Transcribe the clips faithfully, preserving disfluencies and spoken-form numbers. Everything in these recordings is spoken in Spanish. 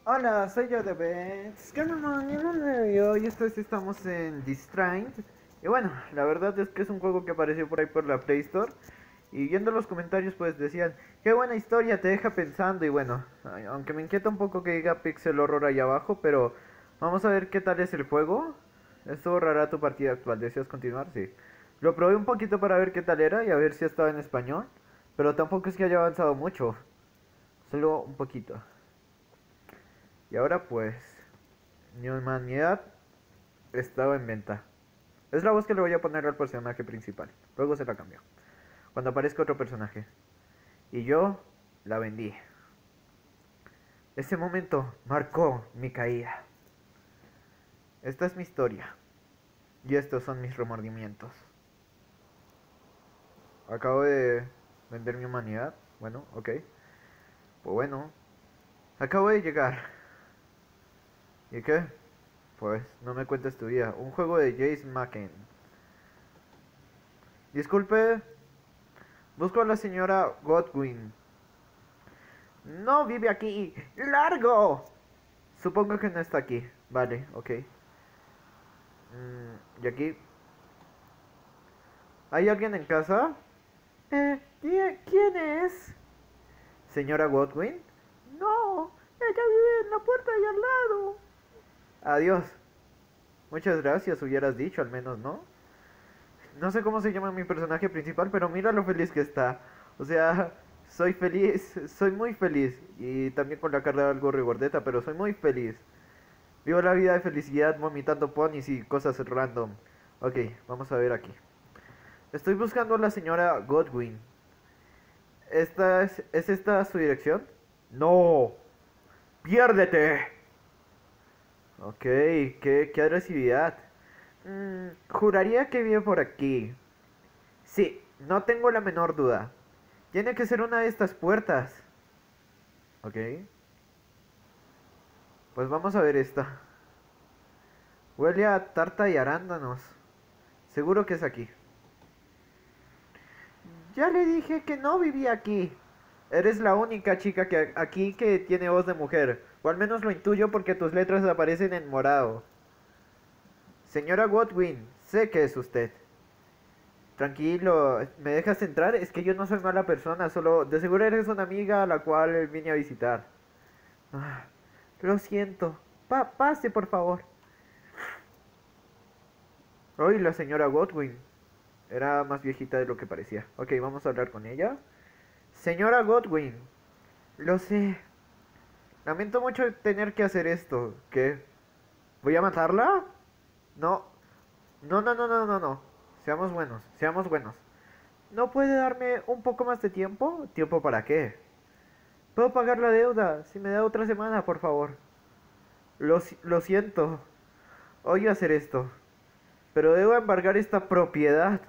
Hola, soy yo de Bets. ¿Qué onda, y hoy esto sí estamos en Distraint. Y bueno, la verdad es que es un juego que apareció por ahí por la Play Store. Y viendo los comentarios pues decían, qué buena historia, te deja pensando. Y bueno, ay, aunque me inquieta un poco que diga Pixel Horror ahí abajo, pero vamos a ver qué tal es el juego. Esto borrará tu partida actual, ¿deseas continuar? Sí. Lo probé un poquito para ver qué tal era y a ver si estaba en español. Pero tampoco es que haya avanzado mucho, solo un poquito. Y ahora pues, mi humanidad estaba en venta. Es la voz que le voy a poner al personaje principal. Luego se la cambio. Cuando aparezca otro personaje. Y yo la vendí. Ese momento marcó mi caída. Esta es mi historia. Y estos son mis remordimientos. Acabo de vender mi humanidad. Bueno, ok. Pues bueno. Acabo de llegar. ¿Y qué? Pues no me cuentes tu vida. Un juego de Jace Macken. Disculpe. Busco a la señora Godwin. No vive aquí. ¡Largo! Supongo que no está aquí. Vale, ok. Mm, ¿Y aquí? ¿Hay alguien en casa? Eh, ¿quién es? ¿Señora Godwin? No, ella vive en la puerta de al lado. Adiós. Muchas gracias, hubieras dicho al menos, ¿no? No sé cómo se llama mi personaje principal, pero mira lo feliz que está. O sea, soy feliz, soy muy feliz. Y también con la cara de algo regordeta, pero soy muy feliz. Vivo la vida de felicidad vomitando ponis y cosas random. Ok, vamos a ver aquí. Estoy buscando a la señora Godwin. ¿Esta es, ¿Es esta su dirección? No. ¡Piérdete! Ok, qué, qué agresividad. Mm, juraría que vive por aquí. Sí, no tengo la menor duda. Tiene que ser una de estas puertas. Ok. Pues vamos a ver esta. Huele a tarta y arándanos. Seguro que es aquí. Ya le dije que no vivía aquí. Eres la única chica que aquí que tiene voz de mujer. O al menos lo intuyo porque tus letras aparecen en morado. Señora Godwin, sé que es usted. Tranquilo, ¿me dejas entrar? Es que yo no soy mala persona, solo de seguro eres una amiga a la cual vine a visitar. Ah, lo siento. Pa pase, por favor. Hoy la señora Godwin. Era más viejita de lo que parecía. Ok, vamos a hablar con ella. Señora Godwin, lo sé. Lamento mucho tener que hacer esto. ¿Qué? ¿Voy a matarla? No. No, no, no, no, no, no. Seamos buenos, seamos buenos. ¿No puede darme un poco más de tiempo? ¿Tiempo para qué? Puedo pagar la deuda. Si me da otra semana, por favor. Lo, lo siento. Odio hacer esto. Pero debo embargar esta propiedad.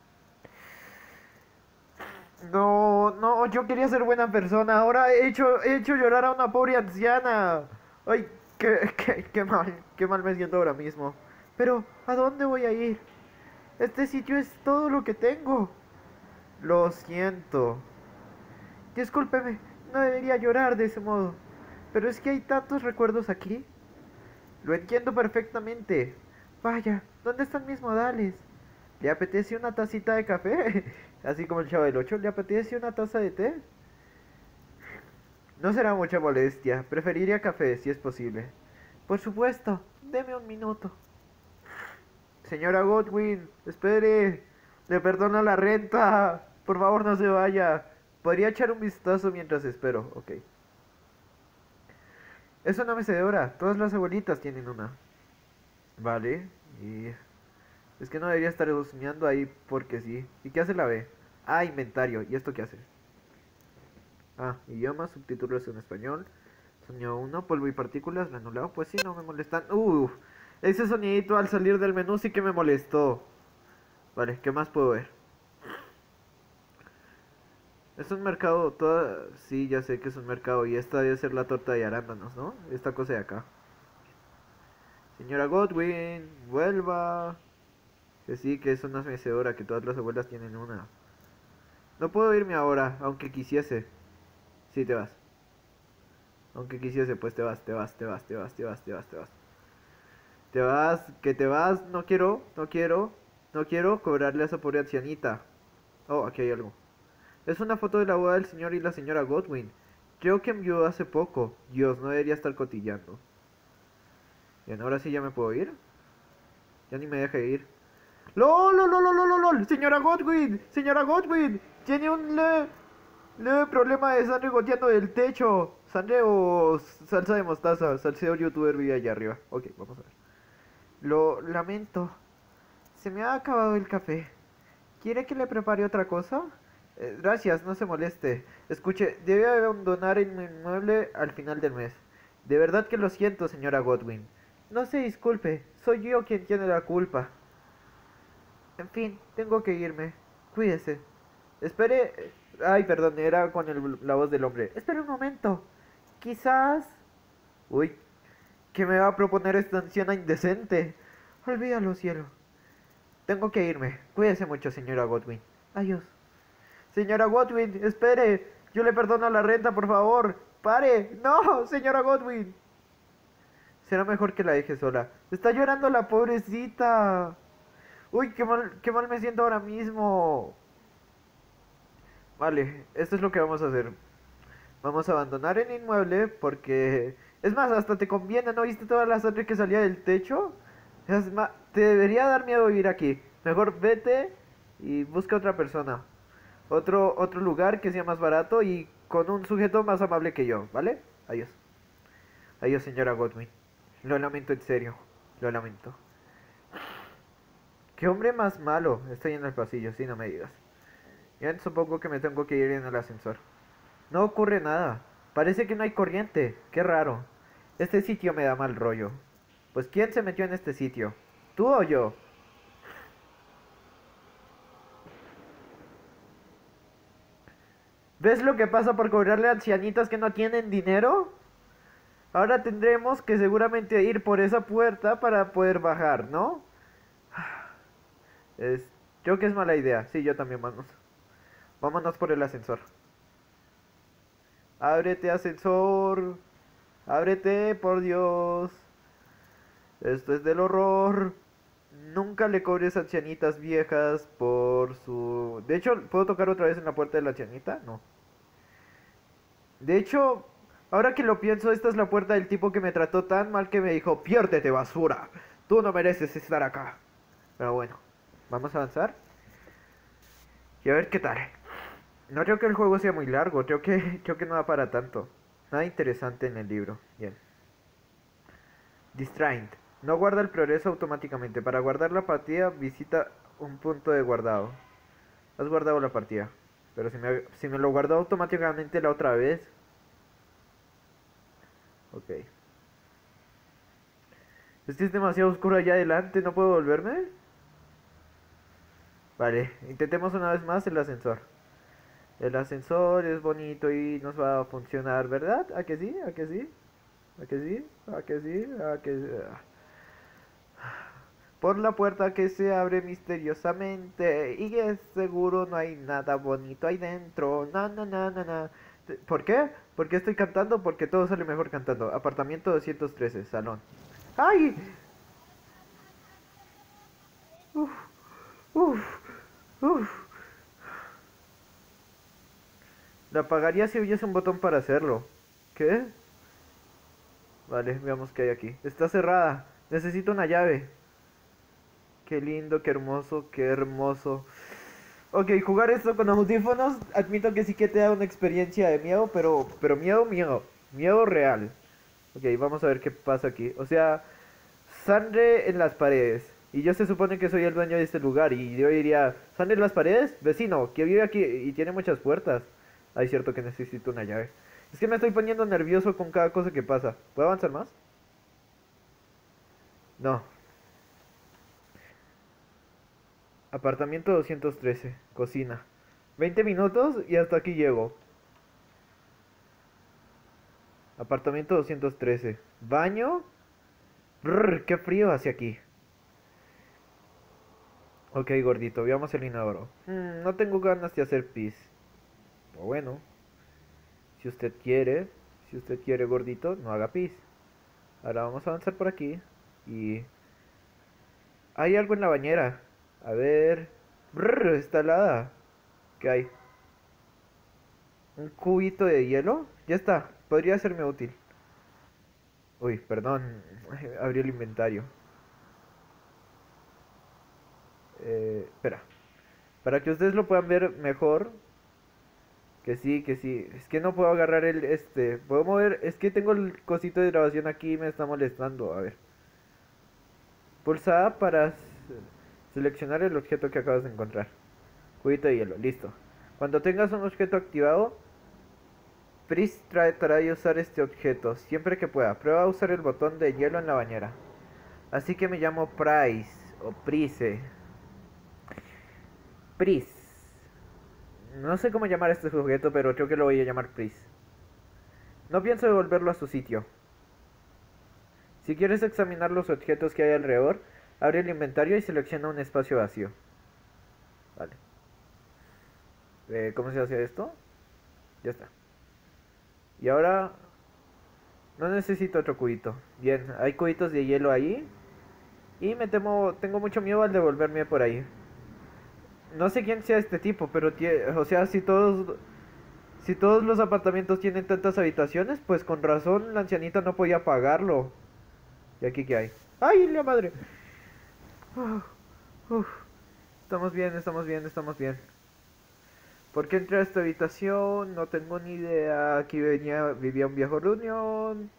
No, no, yo quería ser buena persona. Ahora he hecho, he hecho llorar a una pobre anciana. Ay, qué, qué, qué mal, qué mal me siento ahora mismo. Pero, ¿a dónde voy a ir? Este sitio es todo lo que tengo. Lo siento. Discúlpeme, no debería llorar de ese modo. Pero es que hay tantos recuerdos aquí. Lo entiendo perfectamente. Vaya, ¿dónde están mis modales? ¿Le apetece una tacita de café? Así como el Chavo del Ocho, ¿le apetece una taza de té? No será mucha molestia. Preferiría café, si es posible. Por supuesto, deme un minuto. Señora Godwin, espere. Le perdono la renta. Por favor, no se vaya. Podría echar un vistazo mientras espero. Ok. Es una mecedora. Todas las abuelitas tienen una. Vale. Y es que no debería estar husmeando ahí porque sí. ¿Y qué hace la B? Ah, inventario. ¿Y esto qué hace? Ah, idioma, subtítulos en español. Sonido uno, polvo y partículas, granulado. Pues sí, no me molestan. Uff, ese sonidito al salir del menú sí que me molestó. Vale, ¿qué más puedo ver? Es un mercado, toda... Sí, ya sé que es un mercado. Y esta debe ser la torta de arándanos, ¿no? Esta cosa de acá. Señora Godwin, vuelva. Que sí, que es una mecedora, que todas las abuelas tienen una. No puedo irme ahora, aunque quisiese. Sí, te vas. Aunque quisiese, pues te vas, te vas, te vas, te vas, te vas, te vas, te vas. Te vas, que te vas, no quiero, no quiero, no quiero cobrarle a esa pobre ancianita. Oh, aquí hay algo. Es una foto de la boda del señor y la señora Godwin. Creo que envió hace poco. Dios, no debería estar cotillando. Bien, ahora sí ya me puedo ir. Ya ni me deja ir. ¡Lol, lol, lol, lol, lol, lol! ¡Señora Godwin! ¡Señora Godwin! Tiene un leve, leve problema de sangre goteando del techo. ¿Sangre o salsa de mostaza? Salseo youtuber vive allá arriba. Ok, vamos a ver. Lo lamento. Se me ha acabado el café. ¿Quiere que le prepare otra cosa? Eh, gracias, no se moleste. Escuche, debe abandonar el inmueble al final del mes. De verdad que lo siento, señora Godwin. No se disculpe, soy yo quien tiene la culpa. En fin, tengo que irme. Cuídese. Espere. eh, Ay, perdón, era con el- la voz del hombre. Espere un momento. Quizás... Uy, ¿qué me va a proponer esta anciana indecente? Olvídalo, cielo. Tengo que irme. Cuídese mucho, señora Godwin. Adiós. Señora Godwin, espere. Yo le perdono la renta, por favor. Pare. No, señora Godwin. Será mejor que la deje sola. Está llorando la pobrecita. Uy, qué mal, qué mal me siento ahora mismo. Vale, esto es lo que vamos a hacer. Vamos a abandonar el inmueble porque... Es más, hasta te conviene, ¿no viste toda la sangre que salía del techo? Es más, te debería dar miedo vivir aquí. Mejor vete y busca otra persona. Otro, otro lugar que sea más barato y con un sujeto más amable que yo, ¿vale? Adiós. Adiós, señora Godwin. Lo lamento en serio. Lo lamento. ¿Qué hombre más malo? Estoy en el pasillo, sí, no me digas. Ya supongo que me tengo que ir en el ascensor. No ocurre nada. Parece que no hay corriente. Qué raro. Este sitio me da mal rollo. Pues ¿quién se metió en este sitio? ¿Tú o yo? ¿Ves lo que pasa por cobrarle a ancianitas que no tienen dinero? Ahora tendremos que seguramente ir por esa puerta para poder bajar, ¿no? Es... Creo que es mala idea. Sí, yo también, vamos. Vámonos por el ascensor. Ábrete, ascensor. Ábrete, por Dios. Esto es del horror. Nunca le cobres a ancianitas viejas por su... De hecho, ¿puedo tocar otra vez en la puerta de la ancianita? No. De hecho, ahora que lo pienso, esta es la puerta del tipo que me trató tan mal que me dijo, piérdete, basura. Tú no mereces estar acá. Pero bueno, vamos a avanzar. Y a ver qué tal. No creo que el juego sea muy largo, creo que, creo que no da para tanto. Nada interesante en el libro. Bien. Distraint. No guarda el progreso automáticamente. Para guardar la partida, visita un punto de guardado. Has guardado la partida. Pero si me, si me lo guardó automáticamente la otra vez. Ok. Es que es demasiado oscuro allá adelante, ¿no puedo volverme? Vale, intentemos una vez más el ascensor. El ascensor es bonito y nos va a funcionar, ¿verdad? ¿A que sí? ¿A que sí? ¿A que sí? ¿A que sí? ¿A que sí? Por la puerta que se abre misteriosamente y es seguro no hay nada bonito ahí dentro. Na, na, na, na, na. ¿Por qué? ¿Por qué estoy cantando? Porque todo sale mejor cantando. Apartamento doscientos trece, salón. ¡Ay! Uf, uf, uf. La apagaría si hubiese un botón para hacerlo. ¿Qué? Vale, veamos qué hay aquí. Está cerrada. Necesito una llave. Qué lindo, qué hermoso, qué hermoso. Ok, jugar esto con audífonos, admito que sí que te da una experiencia de miedo, pero, pero miedo, miedo. Miedo real. Ok, vamos a ver qué pasa aquí. O sea, sangre en las paredes. Y yo se supone que soy el dueño de este lugar. Y yo diría, ¿sangre en las paredes? Vecino, que vive aquí y tiene muchas puertas. Ay, cierto que necesito una llave. Es que me estoy poniendo nervioso con cada cosa que pasa. ¿Puedo avanzar más? No. Apartamento doscientos trece. Cocina. veinte minutos y hasta aquí llego. Apartamento doscientos trece. Baño. Brrr, qué frío hace aquí. Ok, gordito, veamos el inodoro. Mm, no tengo ganas de hacer pis. O bueno, si usted quiere, Si usted quiere gordito, no haga pis. Ahora vamos a avanzar por aquí. Y... hay algo en la bañera. A ver... Brrr, está helada. ¿Qué hay? ¿Un cubito de hielo? Ya está, podría serme útil. Uy, perdón, abrí el inventario. Eh, espera. Para que ustedes lo puedan ver mejor. Que sí, que sí. Es que no puedo agarrar el este. Puedo mover. Es que tengo el cosito de grabación aquí y me está molestando. A ver. Pulsa A para seleccionar el objeto que acabas de encontrar. Cubito de hielo, listo. Cuando tengas un objeto activado, Pris tratará de usar este objeto siempre que pueda. Prueba a usar el botón de hielo en la bañera. Así que me llamo Price o Price. Pris. No sé cómo llamar a este sujeto, pero creo que lo voy a llamar Pris. No pienso devolverlo a su sitio. Si quieres examinar los objetos que hay alrededor, abre el inventario y selecciona un espacio vacío. Vale. Eh, ¿Cómo se hace esto? Ya está. Y ahora... no necesito otro cubito. Bien, hay cubitos de hielo ahí. Y me temo... tengo mucho miedo al devolverme por ahí. No sé quién sea este tipo, pero... o sea, si todos... si todos los apartamentos tienen tantas habitaciones, pues con razón la ancianita no podía pagarlo. ¿Y aquí qué hay? ¡Ay, la madre! Uf, uf. Estamos bien, estamos bien, estamos bien. ¿Por qué entré a esta habitación? No tengo ni idea. Aquí venía, vivía un viejo reunión.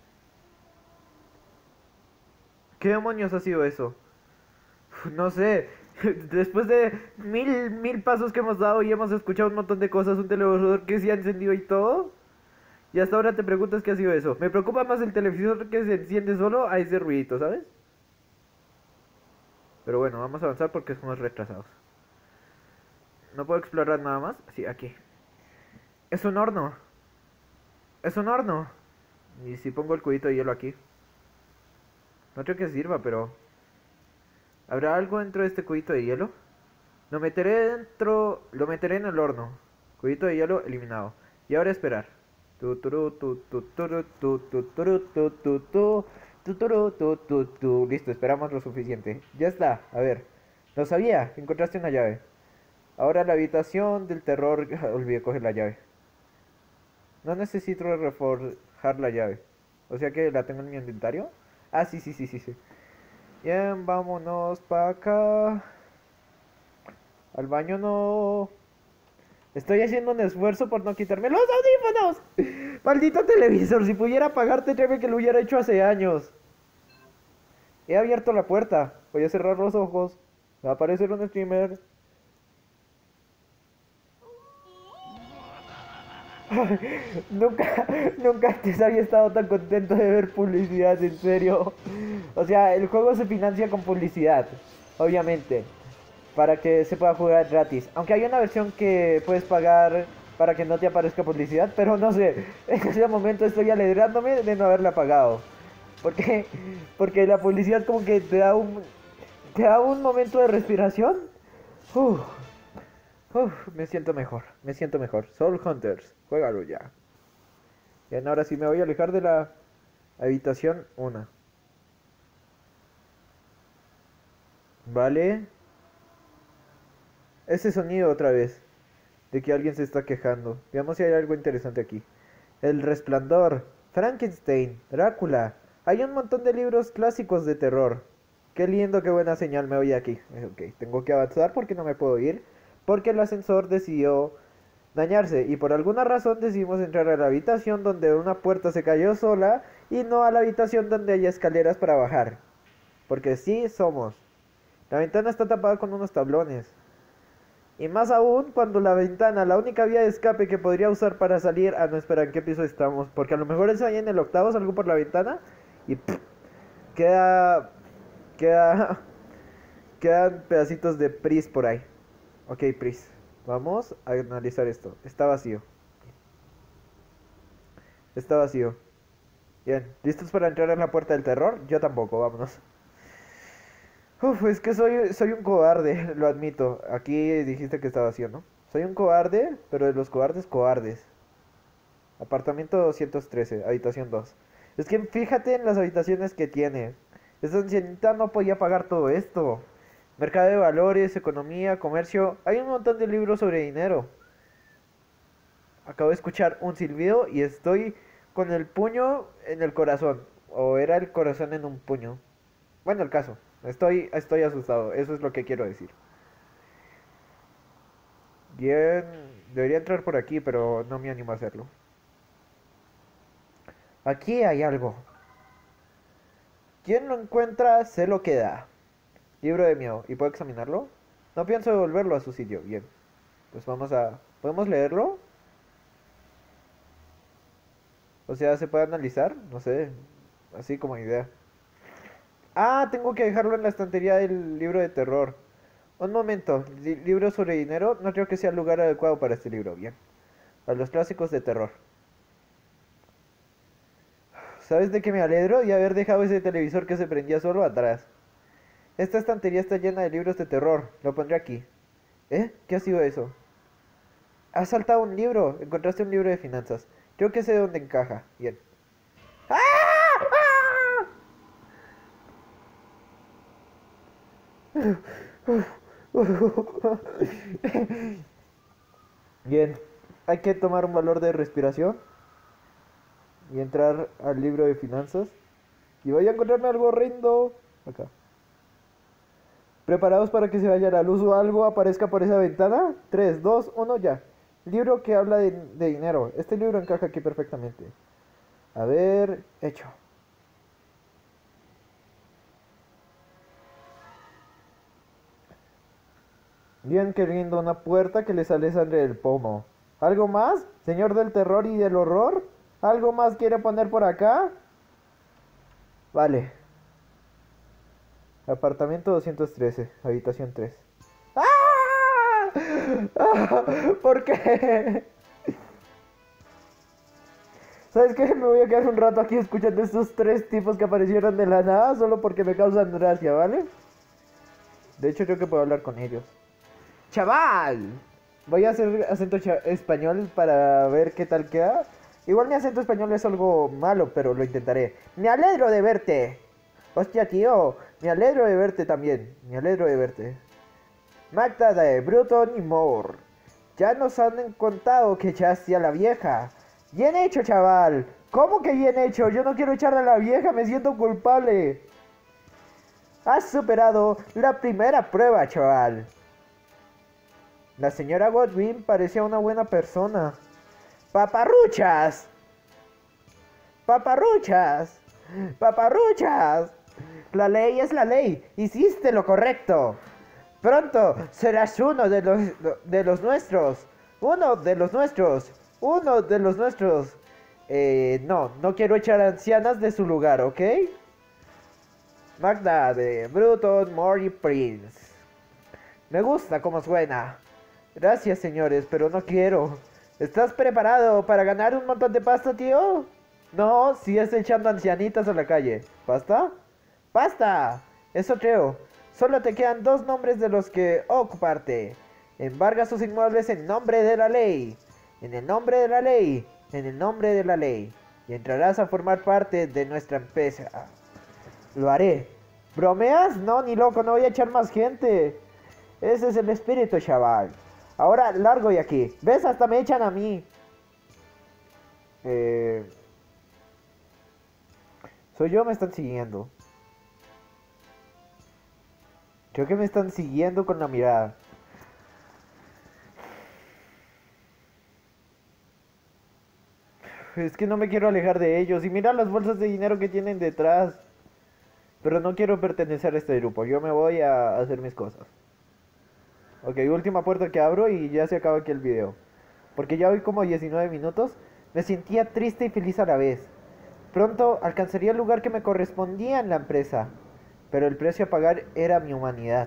¿Qué demonios ha sido eso? Uf, no sé. Después de mil, mil pasos que hemos dado y hemos escuchado un montón de cosas, un televisor que se ha encendido y todo. Y hasta ahora te preguntas qué ha sido eso. Me preocupa más el televisor que se enciende solo a ese ruidito, ¿sabes? Pero bueno, vamos a avanzar porque somos retrasados. No puedo explorar nada más. Sí, aquí. Es un horno. Es un horno. Y si pongo el cubito de hielo aquí. No creo que sirva, pero... ¿habrá algo dentro de este cubito de hielo? Lo meteré dentro... Lo meteré en el horno. Cubito de hielo eliminado. Y ahora esperar. Tu, turu, tu, tu, turu, tu, tu, turu, tu, tu, tu, tu, turu, tu, tu, tu. Listo, esperamos lo suficiente. Ya está, a ver. Lo sabía, encontraste una llave. Ahora la habitación del terror... olvidé coger la llave. No necesito reforjar la llave. O sea que la tengo en mi inventario. Ah, sí, sí, sí, sí, sí. Bien, vámonos para acá. Al baño no. Estoy haciendo un esfuerzo por no quitarme los audífonos. Maldito televisor, si pudiera apagarte, créeme que lo hubiera hecho hace años. He abierto la puerta. Voy a cerrar los ojos. Va a aparecer un streamer. Nunca, nunca antes había estado tan contento de ver publicidad, en serio. O sea, el juego se financia con publicidad, obviamente, para que se pueda jugar gratis. Aunque hay una versión que puedes pagar para que no te aparezca publicidad, pero no sé, en ese momento estoy alegrándome de no haberla pagado. Porque, porque la publicidad como que te da un, te da un momento de respiración. Uf. Uf, me siento mejor, me siento mejor. Soul Hunters, juégalo ya. Bien, ahora sí me voy a alejar de la habitación una. Vale. Ese sonido otra vez. De que alguien se está quejando. Veamos si hay algo interesante aquí. El Resplandor, Frankenstein, Drácula. Hay un montón de libros clásicos de terror. Qué lindo, qué buena señal me oye aquí. Ok, tengo que avanzar porque no me puedo ir. Porque el ascensor decidió dañarse y por alguna razón decidimos entrar a la habitación donde una puerta se cayó sola y no a la habitación donde hay escaleras para bajar. Porque sí somos. La ventana está tapada con unos tablones. Y más aún cuando la ventana, la única vía de escape que podría usar para salir... Ah, no, espera, ¿en qué piso estamos? Porque a lo mejor es ahí en el octavo, salgo por la ventana y... pff, queda... Queda... Quedan pedacitos de Pris por ahí. Ok, Pris. Vamos a analizar esto. Está vacío. Está vacío. Bien. ¿Listos para entrar en la puerta del terror? Yo tampoco, vámonos. Uf, es que soy, soy un cobarde, lo admito. Aquí dijiste que está vacío, ¿no? Soy un cobarde, pero de los cobardes, cobardes. Apartamento doscientos trece, habitación dos. Es que fíjate en las habitaciones que tiene. Esta ancianita no podía pagar todo esto. Mercado de valores, economía, comercio. Hay un montón de libros sobre dinero. Acabo de escuchar un silbido y estoy con el puño en el corazón. O era el corazón en un puño. Bueno, el caso. Estoy, estoy asustado. Eso es lo que quiero decir. Bien. Debería entrar por aquí, pero no me animo a hacerlo. Aquí hay algo. Quien lo encuentra se lo queda. Libro de miedo. ¿Y puedo examinarlo? No pienso devolverlo a su sitio. Bien. Pues vamos a... ¿Podemos leerlo? O sea, ¿se puede analizar? No sé. Así como idea. Ah, tengo que dejarlo en la estantería del libro de terror. Un momento. Li- libro sobre dinero. No creo que sea el lugar adecuado para este libro. Bien. A los clásicos de terror. ¿Sabes de qué me alegro? De haber dejado ese televisor que se prendía solo atrás. Esta estantería está llena de libros de terror. Lo pondré aquí. ¿Eh? ¿Qué ha sido eso? Has saltado un libro. Encontraste un libro de finanzas. Creo que sé dónde encaja. Bien. ¡Ah! Bien. Hay que tomar un valor de respiración y entrar al libro de finanzas. Y voy a encontrarme algo horrendo. Acá. ¿Preparados para que se vaya la luz o algo aparezca por esa ventana? tres, dos, uno, ya. Libro que habla de, de dinero. Este libro encaja aquí perfectamente. A ver, hecho. Bien, qué lindo, una puerta que le sale sangre del pomo. ¿Algo más? Señor del terror y del horror. ¿Algo más quiere poner por acá? Vale. Apartamento doscientos trece, habitación tres. ¡Ah! ¡Ah! ¿Por qué? ¿Sabes qué? Me voy a quedar un rato aquí escuchando estos tres tipos que aparecieron de la nada solo porque me causan gracia, ¿vale? De hecho, creo que puedo hablar con ellos. ¡Chaval! Voy a hacer acento español para ver qué tal queda. Igual mi acento español es algo malo, pero lo intentaré. Me alegro de verte. Hostia, tío. Me alegro de verte también. Me alegro de verte. Magda de Bruton y Moore. Ya nos han contado que echaste a la vieja. Bien hecho, chaval. ¿Cómo que bien hecho? Yo no quiero echarle a la vieja, me siento culpable. Has superado la primera prueba, chaval. La señora Godwin parecía una buena persona. ¡Paparruchas! ¡Paparruchas! ¡Paparruchas! La ley es la ley. Hiciste lo correcto. Pronto serás uno de los, de los nuestros. Uno de los nuestros. Uno de los nuestros. Eh, no, no quiero echar ancianas de su lugar, ¿ok? Magda de Bruton, Mori Prince. Me gusta cómo suena. Gracias, señores, pero no quiero. ¿Estás preparado para ganar un montón de pasta, tío? No, sigues echando ancianitas a la calle. ¿Pasta? ¡Pasta! Eso creo. Solo te quedan dos nombres de los que ocuparte. Embarga sus inmuebles en nombre de la ley. En el nombre de la ley. En el nombre de la ley. Y entrarás a formar parte de nuestra empresa. Lo haré. ¿Bromeas? No, ni loco, no voy a echar más gente. Ese es el espíritu, chaval. Ahora largo de aquí. ¿Ves? Hasta me echan a mí. Eh... Soy yo, me están siguiendo. Creo que me están siguiendo con la mirada. Es que no me quiero alejar de ellos. Y mira las bolsas de dinero que tienen detrás. Pero no quiero pertenecer a este grupo. Yo me voy a hacer mis cosas. Ok, última puerta que abro y ya se acaba aquí el video. Porque ya voy como diecinueve minutos. Me sentía triste y feliz a la vez. Pronto alcanzaría el lugar que me correspondía en la empresa. Pero el precio a pagar era mi humanidad.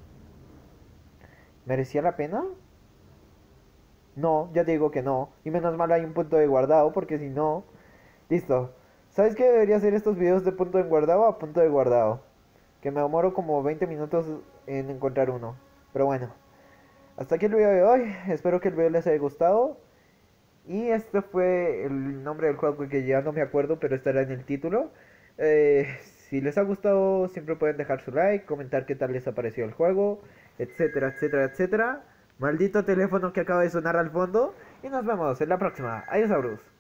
¿Merecía la pena? No, ya te digo que no. Y menos mal hay un punto de guardado, porque si no... Listo. ¿Sabes qué debería hacer estos videos de punto de guardado a punto de guardado? Que me demoro como veinte minutos en encontrar uno. Pero bueno. Hasta aquí el video de hoy. Espero que el video les haya gustado. Y este fue el nombre del juego que ya no me acuerdo, pero estará en el título. Eh, si les ha gustado, siempre pueden dejar su like, comentar qué tal les ha parecido el juego, etcétera, etcétera, etcétera. Maldito teléfono que acaba de sonar al fondo. Y nos vemos en la próxima. Adiós, Abrus.